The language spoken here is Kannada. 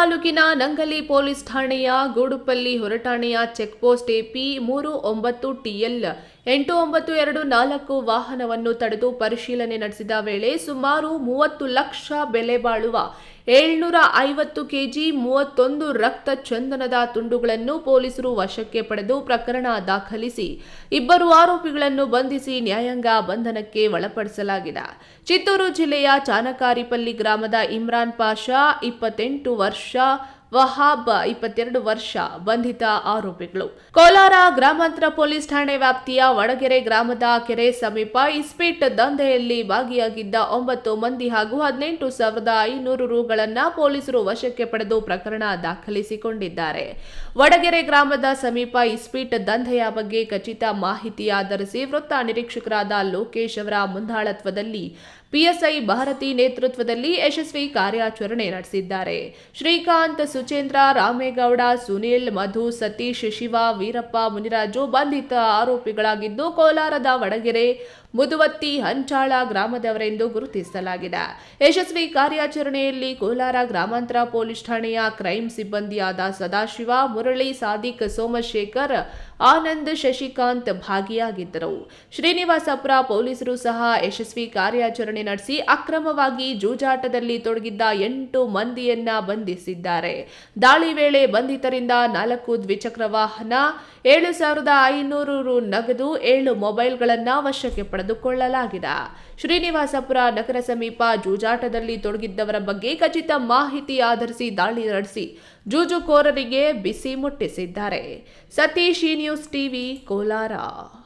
ತಾಲೂಕಿನ ನಂಗಲಿ ಪೊಲೀಸ್ ಠಾಣೆಯ ಗೂಡುಪಲ್ಲಿ ಹೊರಠಾಣೆಯ ಚೆಕ್ಪೋಸ್ಟ್ ಎಪಿ 39 TL 8924 ವಾಹನವನ್ನು ತಡೆದು ಪರಿಶೀಲನೆ ನಡೆಸಿದ ವೇಳೆ ಸುಮಾರು 30 ಲಕ್ಷ ಬೆಲೆ ಬಾಳುವ 750 ಕೆಜಿ 31 ರಕ್ತ ಚಂದನದ ತುಂಡುಗಳನ್ನು ಪೊಲೀಸರು ವಶಕ್ಕೆ ಪಡೆದು ಪ್ರಕರಣ ದಾಖಲಿಸಿ ಇಬ್ಬರು ಆರೋಪಿಗಳನ್ನು ಬಂಧಿಸಿ ನ್ಯಾಯಾಂಗ ಬಂಧನಕ್ಕೆ ಒಳಪಡಿಸಲಾಗಿದೆ. ಚಿತ್ತೂರು ಜಿಲ್ಲೆಯ ಚಾನಕಾರಿಪಲ್ಲಿ ಗ್ರಾಮದ ಇಮ್ರಾನ್ ಪಾಷಾ 28 ವರ್ಷ, ವಹಾಬ್ 22 ವರ್ಷ ಬಂಧಿತ ಆರೋಪಿಗಳು. ಕೋಲಾರ ಗ್ರಾಮಾಂತರ ಪೊಲೀಸ್ ಠಾಣೆ ವ್ಯಾಪ್ತಿಯ ವಡಗೆರೆ ಗ್ರಾಮದ ಕೆರೆ ಸಮೀಪ ಇಸ್ಪೀಟ್ ದಂಧೆಯಲ್ಲಿ ಭಾಗಿಯಾಗಿದ್ದ 9 ಮಂದಿ ಹಾಗೂ 18,500 ರುಗಳನ್ನು ಪೊಲೀಸರು ವಶಕ್ಕೆ ಪಡೆದು ಪ್ರಕರಣ ದಾಖಲಿಸಿಕೊಂಡಿದ್ದಾರೆ. ವಡಗೆರೆ ಗ್ರಾಮದ ಸಮೀಪ ಇಸ್ಪೀಟ್ ದಂಧೆಯ ಬಗ್ಗೆ ಖಚಿತ ಮಾಹಿತಿ ಆಧರಿಸಿ ವೃತ್ತ ನಿರೀಕ್ಷಕರಾದ ಲೋಕೇಶ್ ಅವರ ಮುಂದಾಳತ್ವದಲ್ಲಿ ಪಿಎಸ್ಐ ಭಾರತಿ ನೇತೃತ್ವದಲ್ಲಿ ಯಶಸ್ವಿ ಕಾರ್ಯಾಚರಣೆ ನಡೆಸಿದ್ದಾರೆ. ಶ್ರೀಕಾಂತ್, ಸುಚೇಂದ್ರ, ರಾಮೇಗೌಡ, ಸುನೀಲ್, ಮಧು, ಸತೀಶ್, ಶಿವ, ವೀರಪ್ಪ, ಮುನಿರಾಜು ಬಂಧಿತ ಆರೋಪಿಗಳಾಗಿದ್ದು ಕೋಲಾರದ ವಡಗೆರೆ, ಮುದುವತ್ತಿ, ಹಂಚಾಳ ಗ್ರಾಮದವರೆಂದು ಗುರುತಿಸಲಾಗಿದೆ. ಯಶಸ್ವಿ ಕಾರ್ಯಾಚರಣೆಯಲ್ಲಿ ಕೋಲಾರ ಗ್ರಾಮಾಂತರ ಪೊಲೀಸ್ ಠಾಣೆಯ ಕ್ರೈಂ ಸಿಬ್ಬಂದಿಯಾದ ಸದಾಶಿವ, ಮುರಳಿ, ಸಾದಿಕ್, ಸೋಮಶೇಖರ್, ಆನಂದ್, ಶಶಿಕಾಂತ್ ಭಾಗಿಯಾಗಿದ್ದರು. ಶ್ರೀನಿವಾಸಪುರ ಪೊಲೀಸರು ಸಹ ಯಶಸ್ವಿ ಕಾರ್ಯಾಚರಣೆ ನಡೆಸಿ ಅಕ್ರಮವಾಗಿ ಜೂಜಾಟದಲ್ಲಿ ತೊಡಗಿದ್ದ 8 ಮಂದಿಯನ್ನ ಬಂಧಿಸಿದ್ದಾರೆ. ದಾಳಿ ವೇಳೆ ಬಂಧಿತರಿಂದ 4 ದ್ವಿಚಕ್ರ ವಾಹನ, 7,500 ರು ನಗದು, 7 ಮೊಬೈಲ್ಗಳನ್ನು ವಶಕ್ಕೆ ಪಡೆದುಕೊಳ್ಳಲಾಗಿದೆ. ಶ್ರೀನಿವಾಸಪುರ ನಗರ ಸಮೀಪ ಜೂಜಾಟದಲ್ಲಿ ತೊಡಗಿದ್ದವರ ಬಗ್ಗೆ ಖಚಿತ ಮಾಹಿತಿ ಆಧರಿಸಿ ದಾಳಿ ನಡೆಸಿ ಜೂಜುಕೋರರಿಗೆ ಬಿಸಿ ಮುಟ್ಟಿಸಿದ್ದಾರೆ. Satish, news TV, Kolar.